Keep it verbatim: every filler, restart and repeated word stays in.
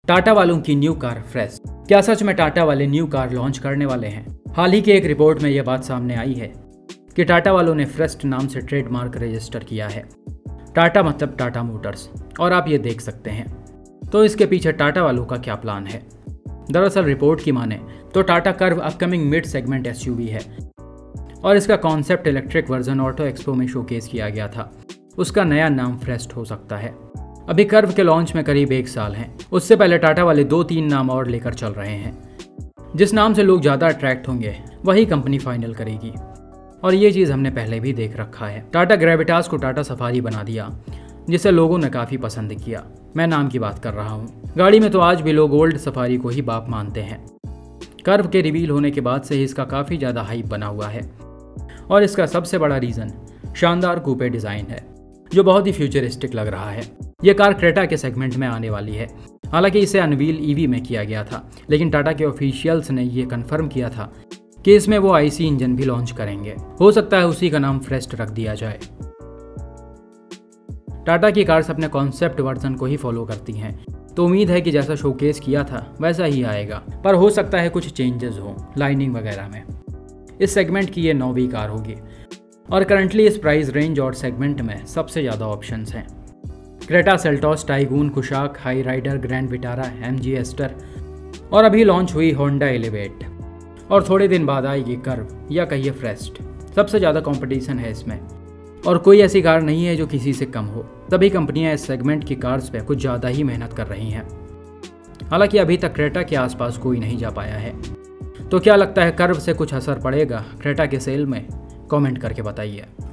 टाटा वालों की new car fresh. क्या सच में टाटा वाले न्यू कार लॉन्च करने वाले हैं? हाल ही की एक रिपोर्ट में यह बात सामने आई है कि टाटा वालों ने फ्रेस्ट नाम से ट्रेडमार्क रजिस्टर किया है। टाटा मतलब टाटा मोटर्स, और आप ये देख सकते हैं। तो इसके पीछे टाटा वालों का क्या प्लान है? दरअसल रिपोर्ट की माने तो Tata Curvv upcoming mid segment SUV है और इसका concept electric version auto expo में शोकेस किया गया था। उसका नया नाम फ्रेस्ट हो सकता है। अभी कर्व के लॉन्च में करीब एक साल हैं। उससे पहले टाटा वाले दो तीन नाम और लेकर चल रहे हैं। जिस नाम से लोग ज़्यादा अट्रैक्ट होंगे वही कंपनी फाइनल करेगी, और ये चीज़ हमने पहले भी देख रखा है। टाटा ग्रेविटास को टाटा सफारी बना दिया, जिसे लोगों ने काफ़ी पसंद किया। मैं नाम की बात कर रहा हूँ। गाड़ी में तो आज भी लोग ओल्ड सफारी को ही बाप मानते हैं। कर्व के रिवील होने के बाद से ही इसका काफ़ी ज़्यादा हाइप बना हुआ है, और इसका सबसे बड़ा रीज़न शानदार कूपे डिज़ाइन है जो बहुत ही फ्यूचरिस्टिक लग रहा है। यह कार क्रेटा के सेगमेंट में आने वाली है। हालांकि इसे अनवील ईवी में किया गया था, लेकिन टाटा के ऑफिशियल्स ने यह कंफर्म किया था कि इसमें वो आईसी इंजन भी लॉन्च करेंगे। हो सकता है उसी का नाम फ्रेस्ट रख दिया जाए। टाटा की कार्स अपने कॉन्सेप्ट वर्जन को ही फॉलो करती हैं, तो उम्मीद है कि जैसा शोकेस किया था वैसा ही आएगा, पर हो सकता है कुछ चेंजेस हो लाइनिंग वगैरह में। इस सेगमेंट की ये नौवीं कार होगी और करंटली इस प्राइस रेंज और सेगमेंट में सबसे ज़्यादा ऑप्शंस हैं। Creta, Seltos, Taigun, Kushaq, Hyryder, Grand Vitara, MG Astor, और अभी लॉन्च हुई होंडा एलिवेट, और थोड़े दिन बाद आएगी कर्व या कहिए फ्रेस्ट। सबसे ज़्यादा कंपटीशन है इसमें, और कोई ऐसी कार नहीं है जो किसी से कम हो। सभी कंपनियां इस सेगमेंट की कार्स पे कुछ ज़्यादा ही मेहनत कर रही हैं। हालांकि अभी तक क्रेटा के आसपास कोई नहीं जा पाया है। तो क्या लगता है, कर्व से कुछ असर पड़ेगा क्रेटा के सेल में? कमेंट करके बताइए।